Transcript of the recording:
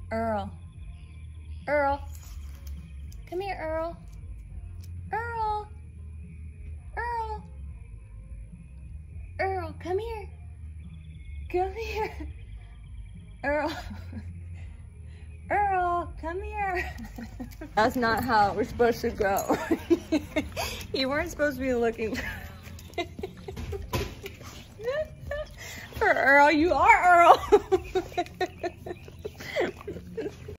Earl. Earl. Come here, Earl. Earl. Earl. Earl, come here. Come here. Earl. Earl, come here. That's not how it was supposed to go. You weren't supposed to be looking for Earl. You are Earl.